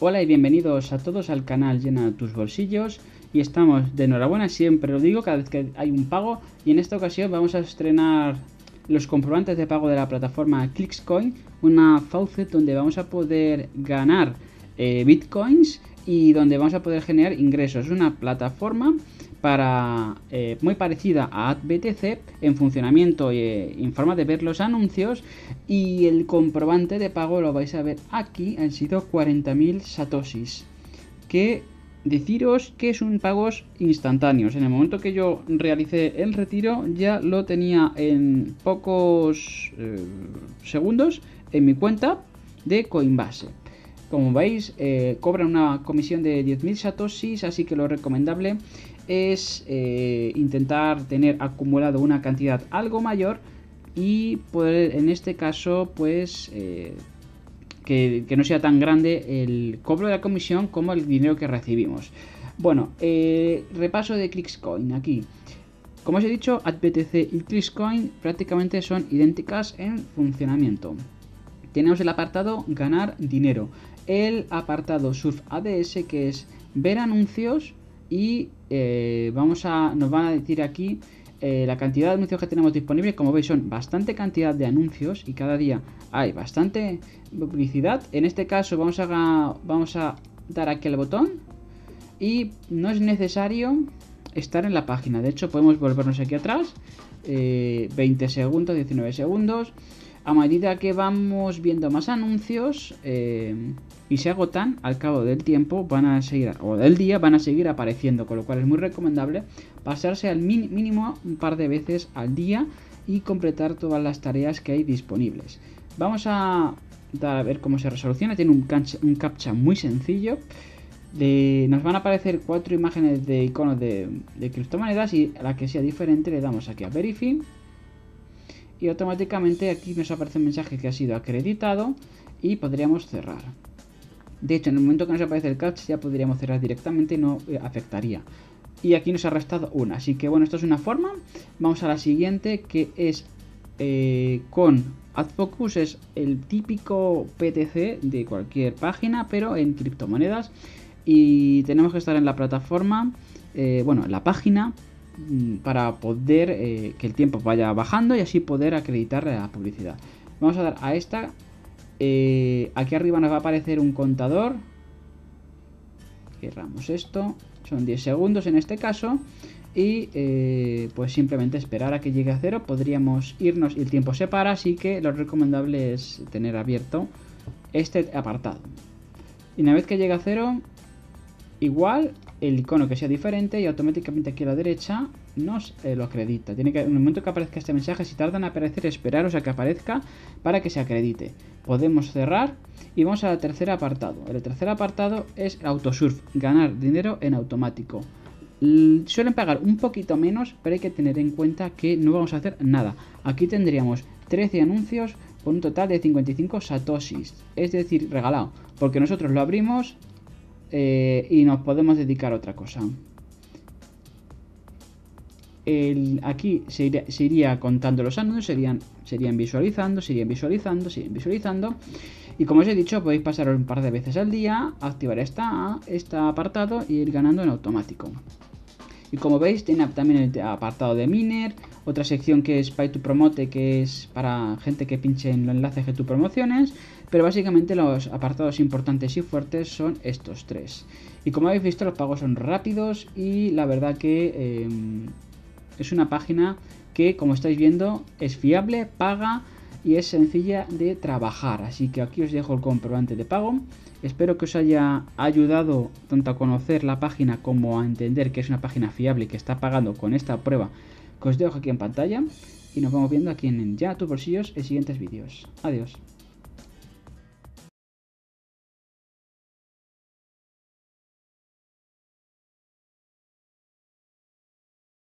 Hola y bienvenidos a todos al canal Llena tus bolsillos. Y estamos de enhorabuena, siempre lo digo cada vez que hay un pago. Y en esta ocasión vamos a estrenar los comprobantes de pago de la plataforma Clixcoin, una faucet donde vamos a poder ganar bitcoins y donde vamos a poder generar ingresos. Es una plataforma muy parecida a AdBTC en funcionamiento y en forma de ver los anuncios, y el comprobante de pago lo vais a ver aquí. Han sido 40.000 satoshis, que deciros que son pagos instantáneos. En el momento que yo realicé el retiro ya lo tenía en pocos segundos en mi cuenta de Coinbase. Como veis, cobran una comisión de 10.000 satoshis, así que lo recomendable es intentar tener acumulado una cantidad algo mayor y poder, en este caso, pues que no sea tan grande el cobro de la comisión como el dinero que recibimos. Bueno, repaso de Clixcoin aquí. Como os he dicho, AdBTC y Clixcoin prácticamente son idénticas en funcionamiento. Tenemos el apartado ganar dinero, el apartado Surf ADS, que es ver anuncios, y nos van a decir aquí la cantidad de anuncios que tenemos disponibles. Como veis, son bastante cantidad de anuncios y cada día hay bastante publicidad. En este caso vamos a dar aquí al botón y no es necesario estar en la página. De hecho, podemos volvernos aquí atrás, 20 segundos, 19 segundos. A medida que vamos viendo más anuncios y se agotan, al cabo del tiempo del día van a seguir apareciendo, con lo cual es muy recomendable pasarse al mínimo un par de veces al día y completar todas las tareas que hay disponibles. Vamos a ver cómo se resoluciona. Tiene un captcha muy sencillo. Nos van a aparecer 4 imágenes de iconos de criptomonedas, y a la que sea diferente le damos aquí a Verify. Y automáticamente aquí nos aparece un mensaje que ha sido acreditado y podríamos cerrar. De hecho, en el momento que nos aparece el captcha ya podríamos cerrar directamente y no afectaría. Y aquí nos ha restado una. Así que bueno, esto es una forma. Vamos a la siguiente, que es con AdFocus. Es el típico PTC de cualquier página, pero en criptomonedas. Y tenemos que estar en la plataforma, en la página, para poder que el tiempo vaya bajando y así poder acreditar la publicidad. Vamos a dar a esta. Aquí arriba nos va a aparecer un contador. Cerramos esto. Son 10 segundos en este caso. Y pues simplemente esperar a que llegue a 0. Podríamos irnos y el tiempo se para. Así que lo recomendable es tener abierto este apartado. Y una vez que llegue a 0, igual el icono que sea diferente, y automáticamente aquí a la derecha nos lo acredita. En el momento que aparezca este mensaje, si tarda en aparecer, esperaros a que aparezca para que se acredite. Podemos cerrar y vamos al tercer apartado. El tercer apartado es Autosurf, ganar dinero en automático. Suelen pagar un poquito menos, pero hay que tener en cuenta que no vamos a hacer nada. Aquí tendríamos 13 anuncios por un total de 55 satoshis, es decir, regalado, porque nosotros lo abrimos y nos podemos dedicar a otra cosa. Aquí se iría contando los anuncios, serían visualizando. Y como os he dicho, podéis pasar un par de veces al día, activar este apartado y ir ganando en automático. Y como veis, tiene también el apartado de miner, otra sección que es Pay to Promote, que es para gente que pinche en los enlaces que tú promociones. Pero básicamente los apartados importantes y fuertes son estos tres. Y como habéis visto, los pagos son rápidos y la verdad que es una página que, como estáis viendo, es fiable, paga y es sencilla de trabajar. Así que aquí os dejo el comprobante de pago. Espero que os haya ayudado tanto a conocer la página como a entender que es una página fiable y que está pagando con esta prueba que os dejo aquí en pantalla. Y nos vamos viendo aquí en Ya tus bolsillos en siguientes vídeos. Adiós.